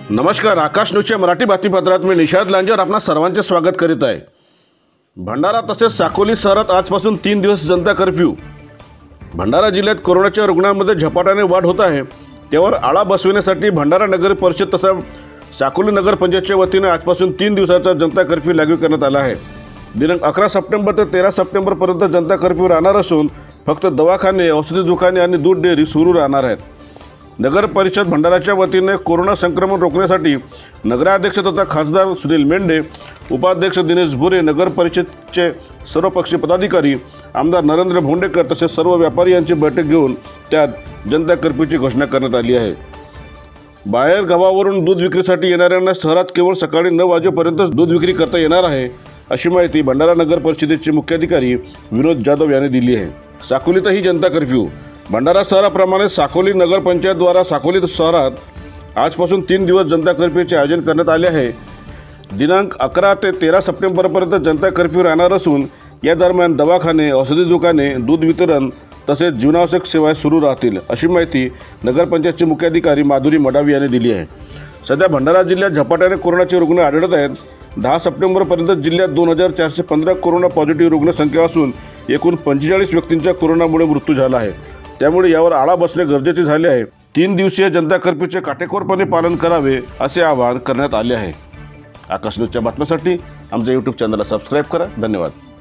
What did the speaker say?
नमस्कार, आकाश न्यूजच्या मराठी बातमीपत्रात मी निषाद लांजेवर आपणा सर्वांचे स्वागत करीत आहे। भंडारा तसेच साकोली शहरात आजपासून 3 दिवस जनता कर्फ्यू। भंडारा जिल्ह्यात कोरोनाच्या रुग्णांमध्ये झपाट्याने वाढ होत आहे, त्यावर आळा बसविण्यासाठी भंडारा नगर परिषद तसेच साकोली नगर पंचायतच्या वतीने आजपासून 3 दिवसाचा जनता कर्फ्यू लागू करण्यात आला आहे। दिनांक 11 सप्टेंबर ते 13 सप्टेंबर पर्यंत जनता कर्फ्यू राहणार असून फक्त दवाखाने, औषधी दुकाने आणि दूध डेअरी सुरू राहणार आहेत। नगर परिषद भंडाराच्या वतीने कोरोना संक्रमण रोखण्यासाठी नगराध्यक्ष तथा खासदार सुनील मेंढे, उपाध्यक्ष दिनेश भुरे, नगर परिषदचे सर्वपक्षीय पदाधिकारी, आमदार नरेंद्र भोंडेकर तसेच सर्व व्यापारी यांची बैठक घेऊन त्यात जनता कर्फ्यूची घोषणा करण्यात आली आहे। बाहेर गावावरून दूध विक्रीसाठी येणाऱ्यांना शहरात केवळ सकाळी 9 वाजेपर्यंत दूध विक्री करता येणार आहे, अशी माहिती भंडारा नगर परिषदेचे मुख्याधिकारी विनोद जाधव यांनी दिली आहे। साकोलीतही जनता कर्फ्यू। भंडारा शहराप्रमाणे साकोली नगर पंचायत द्वारा साकोली शहरात आजपासून 3 दिवस जनता कर्फ्यूचे आयोजन करण्यात आले आहे। दिनांक 11 ते 13 सप्टेंबरपर्यंत जनता कर्फ्यू राहणार असून या दरम्यान दवाखाने, औषधी दुकाने, दूध वितरण तसेच जीवनावश्यक सेवा सुरू राहतील, अशी माहिती नगरपंचायतचे मुख्याधिकारी माधुरी मडावी यांनी दिली आहे। सध्या भंडारा जिल्ह्यात झपाट्याने कोरोनाचे रुग्ण आढळत आहेत। 10 सप्टेंबरपर्यंत जिल्ह्यात 2415 कोरोना पॉझिटिव्ह रुग्णसंख्या असून एकूण 45 व्यक्तींचा कोरोनामुळे मृत्यू झाला आहे। त्यामुळे यावर आळा बसणे गरजेचे झाले आहे। 3 दिवसीय जनता कर्फ्यूचे काटेकोरपणे पालन करावे असे आवाहन करण्यात आले आहे। आकाश न्यूजच्या बातम्यांसाठी आमच्या YouTube चॅनलला सबस्क्राईब करा। धन्यवाद।